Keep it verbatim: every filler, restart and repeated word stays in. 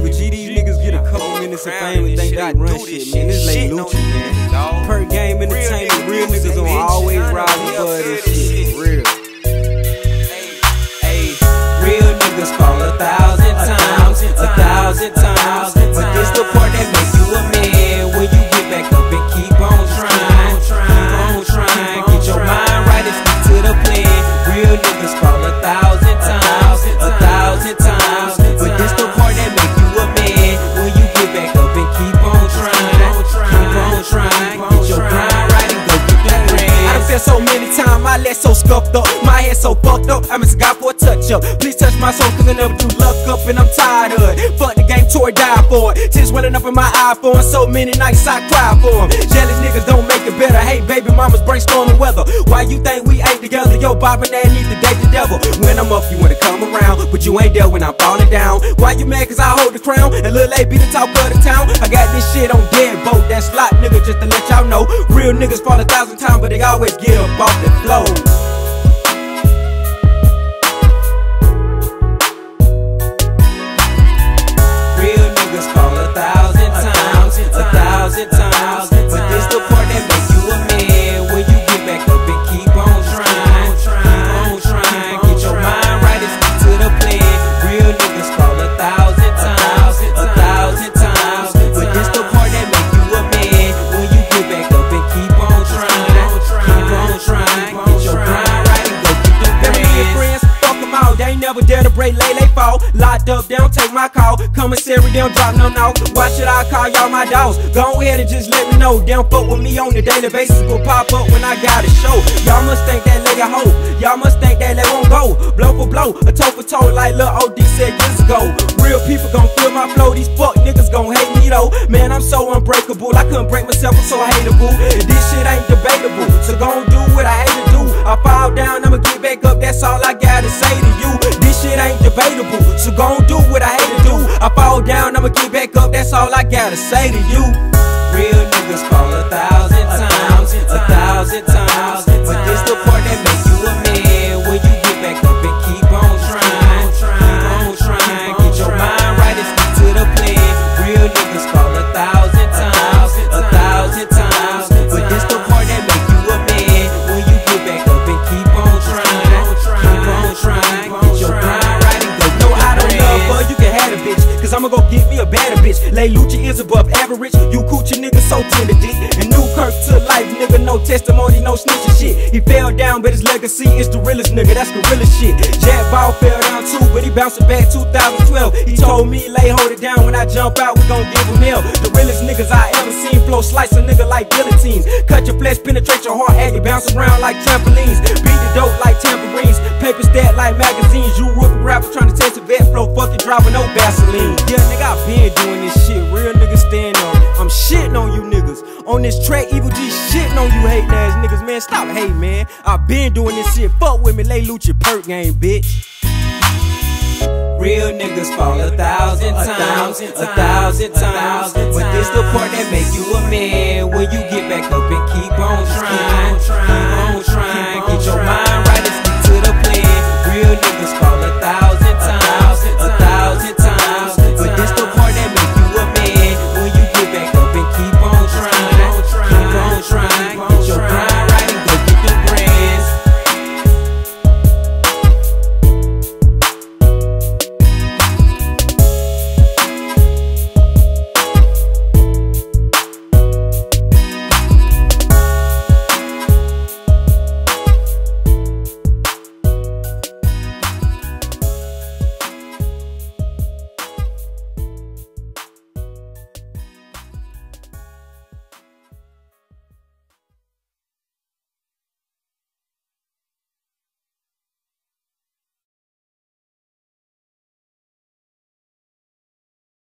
Evil G, these niggas get a couple minutes of fame and think they run shit, man. This Lay Lucci, man. Per game entertainment, real niggas gon' always rise above this shit, for real. Real niggas fall a thousand times, a thousand times, but this the part that makes you a man. When you get back up and keep on trying, keep on trying, get your mind right and stick to the plan. Real niggas fall a thousand times, a thousand times, but this the part that make you a man. When you get back up and keep on trying, keep on trying, get your mind right and go get the grand. I done felt so many times, my legs so scuffed up, my head so fucked up, I'm asking God for a touch up. Please touch my soul, cause I never do luck up and I'm tired of it. Fuck the game, tore die for it. Tears welling up in my iPhone, so many nights I cry for them. Jealous niggas don't make it better. Hey, baby mamas brainstorming weather. Why you think we ain't together? Yo, Bob and Dad need to date the devil. When I'm up, you wanna come around, but you ain't there when I'm falling down. Why you mad? Cause I hold the crown, and Lil A be the talk of the town. I got this shit on deadbolt, that slot nigga, just to let y'all know. Real niggas fall a thousand times, but they always get up off the floor. Times, but this the part that makes you a man. When you get back up and keep on trying, keep on trying, get your mind right and stick to the plan. Real niggas fall a thousand times, a thousand times, but this the part that make you a man. When you get back up and keep on trying, keep on trying, get your mind right and go get the grand. Friends, fuck them out, they ain't never dare to break, lay, they fall. Locked up, they don't take my call. Commissary, they don't drop no no. Why should I call y'all my dogs? Go ahead and just let me know. They don't fuck with me on a daily basis, will pop up when I got a show. Y'all must think that lady a hoe. Y'all must think that they won't go. Blow for blow, a toe for toe like Lil O D said years ago. Real people gon' feel my flow. These fuck niggas gon' hate me though. Man, I'm so unbreakable, I couldn't break myself, I'm so hateable. This shit ain't debatable, so gon' do what I hate to do. I fall down, I'ma get back up, that's all I gotta say to you. This shit ain't debatable, so gon' do what I hate to do. I fall down, I'ma get back up, that's all I gotta say to you. Real niggas fall a thousand times, a thousand times, but this the part that makes you a man. When you get back up and keep on trying, keep on trying, get your mind right and stick to the plan. Real niggas fall a thousand times, a thousand times, but this the part that make you a man. When you get back up and keep on trying, keep on trying, get your mind right and go. No, I don't love her, you can have a bitch, cause I'ma go get me a better bitch. Lay Lucci is above average, you coochie nigga so tender dick. And new Kirk to life, nigga, no testimony, no snitching shit. He fell down, but his legacy is the realest nigga, that's gorilla shit. Jack Ball fell down too, but he bounced it back two thousand twelve. He told me, Lay, hold it down, when I jump out, we gon' give him hell. The realest niggas I ever seen flow, slice a nigga like guillotines. Cut your flesh, penetrate your heart, and you bounce around like trampolines. Beat the dope like tambourines, paper stat like magazines. You rookie rapper trying to test a vet flow, fucking driving no Vaseline. Yeah, nigga, I been doing this shit, real niggas stand on. I'm shitting on you niggas. On this track, Evil G shitting on you hating ass niggas, man. Stop hating, man. I been doing this shit. Fuck with me, Lay Lucci perk game, bitch. Real niggas fall a thousand times, a thousand times, but this the part that make you a man. When you get back up and keep on trying, keep on trying, get your mind